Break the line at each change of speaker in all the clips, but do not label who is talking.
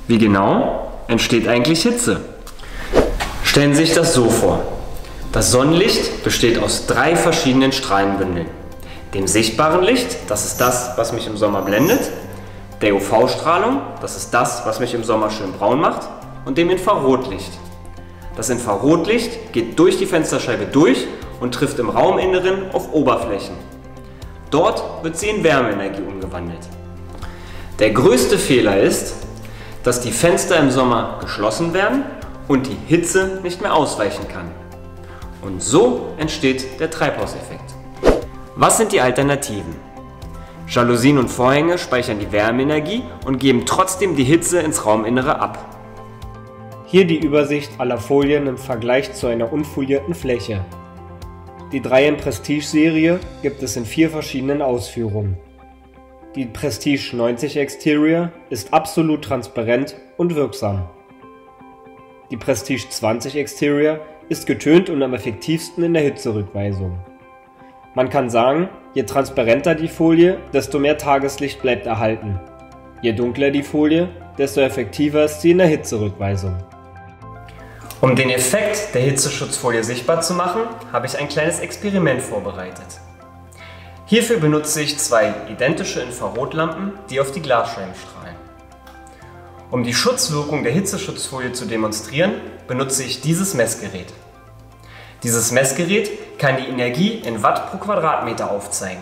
Wie genau entsteht eigentlich Hitze? Stellen Sie sich das so vor. Das Sonnenlicht besteht aus 3 verschiedenen Strahlenbündeln. Dem sichtbaren Licht, das ist das, was mich im Sommer blendet, der UV-Strahlung, das ist das, was mich im Sommer schön braun macht, und dem Infrarotlicht. Das Infrarotlicht geht durch die Fensterscheibe durch und trifft im Rauminneren auf Oberflächen. Dort wird sie in Wärmeenergie umgewandelt. Der größte Fehler ist, dass die Fenster im Sommer geschlossen werden und die Hitze nicht mehr ausweichen kann. Und so entsteht der Treibhauseffekt. Was sind die Alternativen? Jalousien und Vorhänge speichern die Wärmeenergie und geben trotzdem die Hitze ins Rauminnere ab.
Hier die Übersicht aller Folien im Vergleich zu einer unfolierten Fläche. Die 3 in Prestige-Serie gibt es in 4 verschiedenen Ausführungen. Die Prestige 90 Exterior ist absolut transparent und wirksam. Die Prestige 20 Exterior ist getönt und am effektivsten in der Hitzerückweisung. Man kann sagen, je transparenter die Folie, desto mehr Tageslicht bleibt erhalten. Je dunkler die Folie, desto effektiver ist sie in der Hitzerückweisung.
Um den Effekt der Hitzeschutzfolie sichtbar zu machen, habe ich ein kleines Experiment vorbereitet. Hierfür benutze ich 2 identische Infrarotlampen, die auf die Glasscheiben strahlen. Um die Schutzwirkung der Hitzeschutzfolie zu demonstrieren, benutze ich dieses Messgerät. Dieses Messgerät kann die Energie in Watt pro Quadratmeter aufzeigen.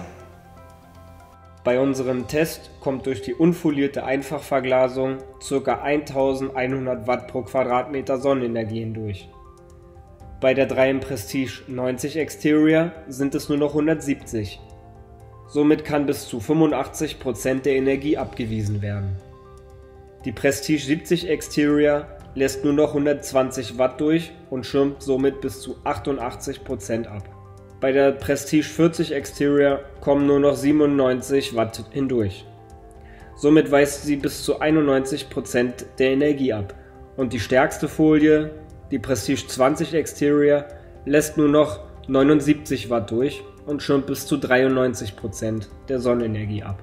Bei unserem Test kommt durch die unfolierte Einfachverglasung ca. 1100 Watt pro Quadratmeter Sonnenenergie hindurch. Bei der 3 in Prestige 90 Exterior sind es nur noch 170. Somit kann bis zu 85% der Energie abgewiesen werden. Die Prestige 70 Exterior lässt nur noch 120 Watt durch und schirmt somit bis zu 88% ab. Bei der Prestige 40 Exterior kommen nur noch 97 Watt hindurch. Somit weist sie bis zu 91% der Energie ab. Und die stärkste Folie, die Prestige 20 Exterior, lässt nur noch 79 Watt durch und schirmt bis zu 93% der Sonnenenergie ab.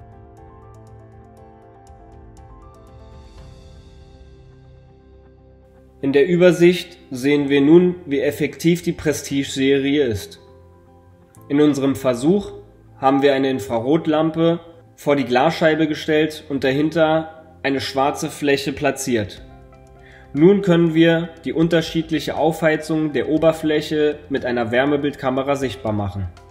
In der Übersicht sehen wir nun, wie effektiv die Prestige-Serie ist. In unserem Versuch haben wir eine Infrarotlampe vor die Glasscheibe gestellt und dahinter eine schwarze Fläche platziert. Nun können wir die unterschiedliche Aufheizung der Oberfläche mit einer Wärmebildkamera sichtbar machen.